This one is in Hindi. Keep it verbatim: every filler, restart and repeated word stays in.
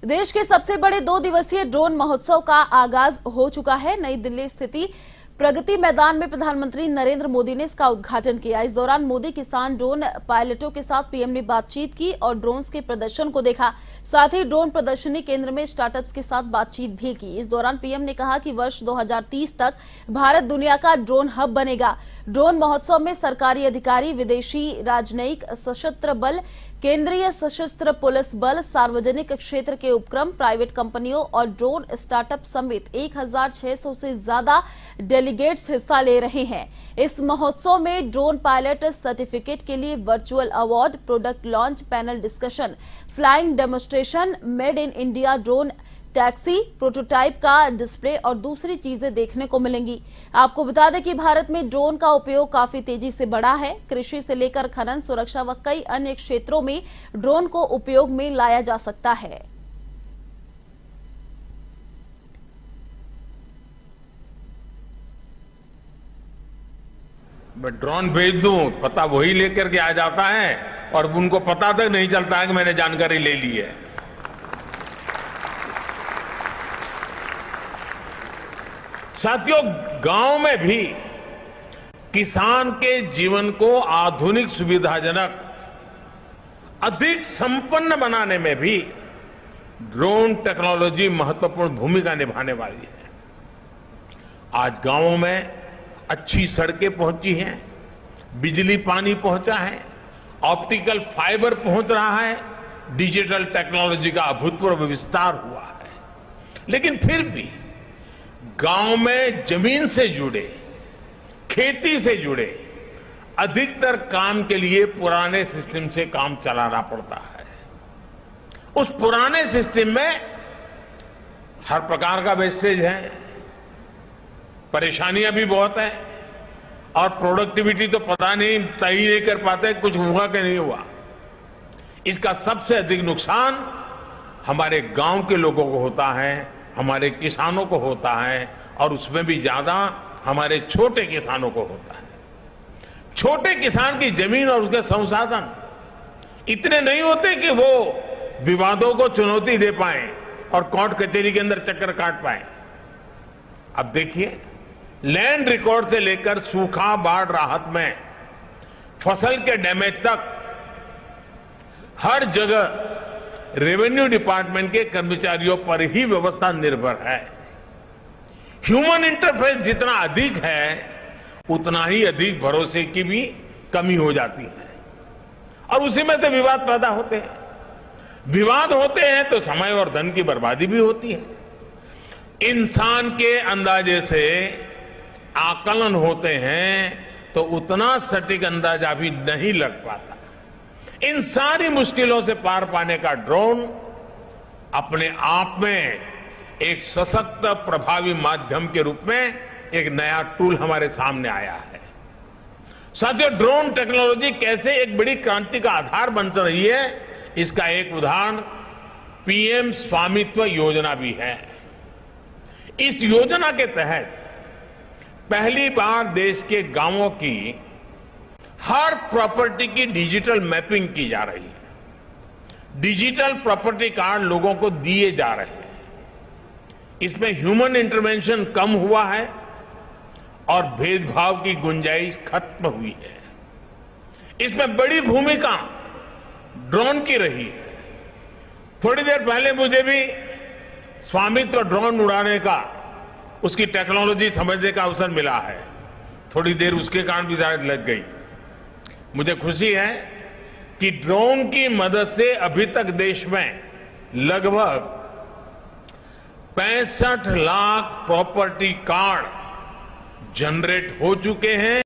देश के सबसे बड़े दो दिवसीय ड्रोन महोत्सव का आगाज हो चुका है। नई दिल्ली स्थित प्रगति मैदान में प्रधानमंत्री नरेंद्र मोदी ने इसका उद्घाटन किया। इस दौरान मोदी किसान ड्रोन पायलटों के साथ पीएम ने बातचीत की और ड्रोन्स के प्रदर्शन को देखा। साथ ही ड्रोन प्रदर्शनी केंद्र में स्टार्टअप्स के साथ बातचीत भी की। इस दौरान पीएम ने कहा कि वर्ष दो हज़ार तीस तक भारत दुनिया का ड्रोन हब बनेगा। ड्रोन महोत्सव में सरकारी अधिकारी, विदेशी राजनयिक, सशस्त्र बल, केंद्रीय सशस्त्र पुलिस बल, सार्वजनिक क्षेत्र के उपक्रम, प्राइवेट कंपनियों और ड्रोन स्टार्टअप समेत एक हज़ार छह सौ से ज्यादा डेलीगेट्स हिस्सा ले रहे हैं। इस महोत्सव में ड्रोन पायलट सर्टिफिकेट के लिए virtual award, product launch, panel discussion, flying demonstration, made in India drone taxi, prototype का डिस्प्ले और दूसरी चीजें देखने को मिलेंगी। आपको बता दें कि भारत में ड्रोन का उपयोग काफी तेजी से बढ़ा है। कृषि से लेकर खनन, सुरक्षा व कई अन्य क्षेत्रों में ड्रोन को उपयोग में लाया जा सकता है। मैं ड्रोन भेज दूं, पता वही लेकर के आ जाता है और उनको पता तक नहीं चलता है कि मैंने जानकारी ले ली है। साथियों, गांव में भी किसान के जीवन को आधुनिक, सुविधाजनक, अधिक संपन्न बनाने में भी ड्रोन टेक्नोलॉजी महत्वपूर्ण भूमिका निभाने वाली है। आज गांवों में अच्छी सड़कें पहुंची हैं, बिजली पानी पहुंचा है, ऑप्टिकल फाइबर पहुंच रहा है, डिजिटल टेक्नोलॉजी का अभूतपूर्व विस्तार हुआ है। लेकिन फिर भी गांव में जमीन से जुड़े, खेती से जुड़े अधिकतर काम के लिए पुराने सिस्टम से काम चलाना पड़ता है। उस पुराने सिस्टम में हर प्रकार का वेस्टेज है, परेशानियां भी बहुत है और प्रोडक्टिविटी तो पता नहीं, तय नहीं कर पाते कुछ हुआ कि नहीं हुआ। इसका सबसे अधिक नुकसान हमारे गांव के लोगों को होता है, हमारे किसानों को होता है और उसमें भी ज्यादा हमारे छोटे किसानों को होता है। छोटे किसान की जमीन और उसके संसाधन इतने नहीं होते कि वो विवादों को चुनौती दे पाए और कोर्ट कचहरी के अंदर चक्कर काट पाए। अब देखिए, लैंड रिकॉर्ड से लेकर सूखा, बाढ़ राहत में, फसल के डैमेज तक हर जगह रेवेन्यू डिपार्टमेंट के कर्मचारियों पर ही व्यवस्था निर्भर है। ह्यूमन इंटरफेस जितना अधिक है, उतना ही अधिक भरोसे की भी कमी हो जाती है और उसी में से विवाद पैदा होते हैं। विवाद होते हैं तो समय और धन की बर्बादी भी होती है। इंसान के अंदाजे से आकलन होते हैं तो उतना सटीक अंदाजा भी नहीं लग पाता। इन सारी मुश्किलों से पार पाने का ड्रोन अपने आप में एक सशक्त, प्रभावी माध्यम के रूप में एक नया टूल हमारे सामने आया है। साथियों, ड्रोन टेक्नोलॉजी कैसे एक बड़ी क्रांति का आधार बन रही है, इसका एक उदाहरण पीएम स्वामित्व योजना भी है। इस योजना के तहत पहली बार देश के गांवों की हर प्रॉपर्टी की डिजिटल मैपिंग की जा रही है। डिजिटल प्रॉपर्टी कार्ड लोगों को दिए जा रहे हैं। इसमें ह्यूमन इंटरवेंशन कम हुआ है और भेदभाव की गुंजाइश खत्म हुई है। इसमें बड़ी भूमिका ड्रोन की रही है। थोड़ी देर पहले मुझे भी स्वामित्व ड्रोन उड़ाने का, उसकी टेक्नोलॉजी समझने का अवसर मिला है। थोड़ी देर उसके कारण भी शायद लग गई। मुझे खुशी है कि ड्रोन की मदद से अभी तक देश में लगभग पैंसठ लाख प्रॉपर्टी कार्ड जनरेट हो चुके हैं।